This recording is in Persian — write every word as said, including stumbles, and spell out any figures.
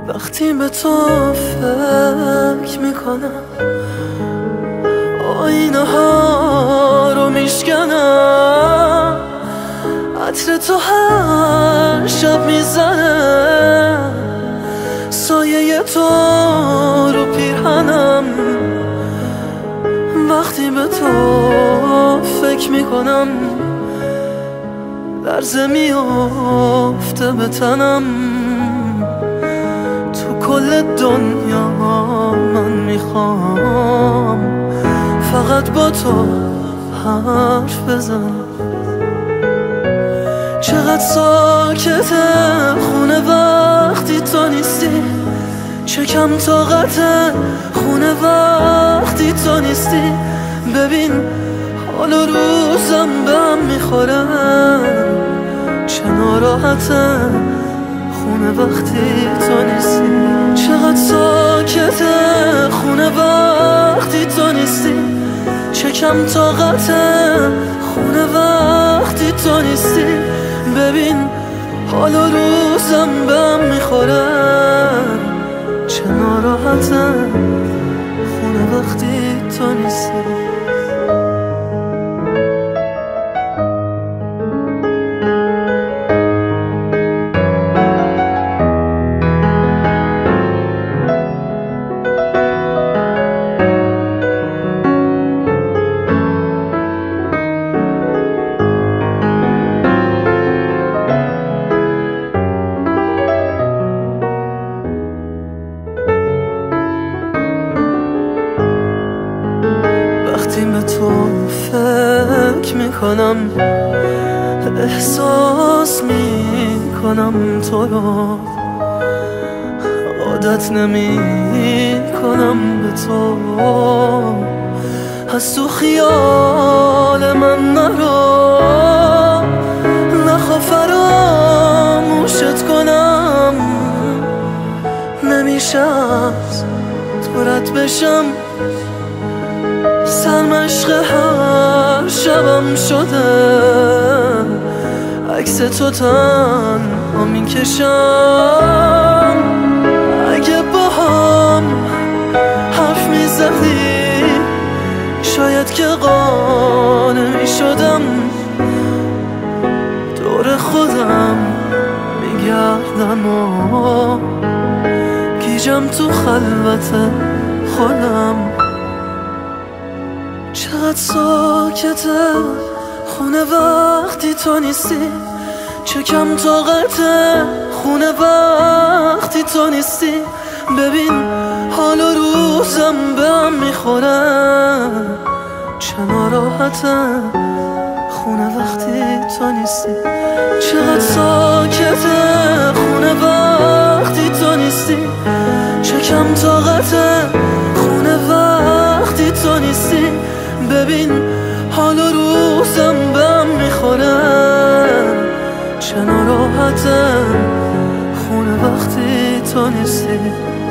وقتی به تو فکر میکنم آینه ها رو میشکنم، عطر تو هر شب میزنه، سایه تو رو پیرهنم. وقتی به تو فکر میکنم لرزه میافته به تنم. تو کل دنیا من میخوام فقط با تو حرف بزنم. چقدر ساکته خونه وقتی تو نیستی، چه کم طاقته خونه وقتی تو نیستی. ببین حال و روزم به هم میخوره، چه ناراحته خونه وقتی تو نیستی. چقدر ساکته خونه وقتی تو نیستی، چه کم طاقته خونه وقتی تو نیستی. ببین حال و روزم به هم میخوره، چه ناراحته خونه وقتی تو نیستی. وقتی به تو فکر میکنم احساس میکنم تو رو، عادت نمیکنم به تو. از تو خیال من نرو، نخوا فراموشت کنم. نمیشه از تو رد بشم، سرمشق هر شبم شده. عکس تو تنها میکشم. اگه با هم حرف میزدی شاید که قانع میشدم. دور خودم میگردم و گیجم تو خلوت خودم. چقدر ساکته خونه وقتی تو نیستی، چه کم طاقته خونه وقتی تو نیستی. ببین حال و روزم به هم میخوره، چه ناراحته خونه وقتی تو نیستی. چقدر ساکته خونه وقتی تو نیستی، چه کم طاقته خونه وقتی تو نیستی. ببین حال و روزم به هم میخوره، چه ناراحته خونه وقتی تو نیستی.